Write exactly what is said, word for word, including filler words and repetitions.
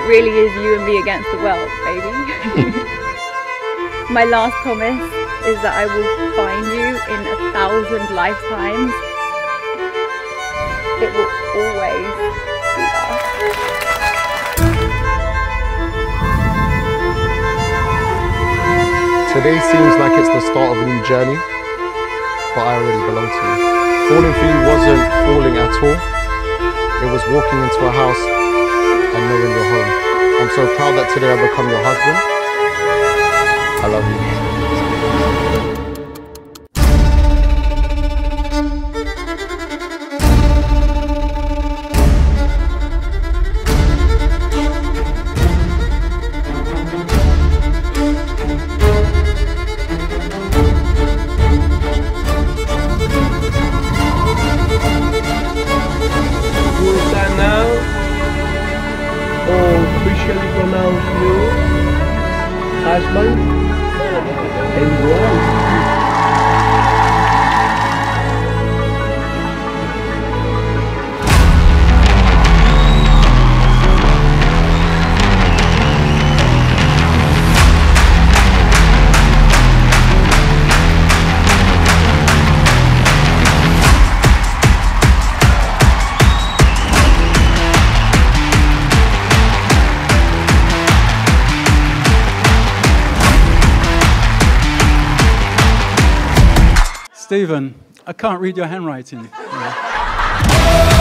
really is you and me against the world, baby. My last promise is that I will find you in a thousand lifetimes. It will always be us. Today seems like it's the start of a new journey, but I already belong to you. Falling for you wasn't falling at all. It was walking into a house and knowing you're home. I'm so proud that today I've become your husband. I love you. Officially pronounce you husband and wife. Stephen, I can't read your handwriting. Yeah.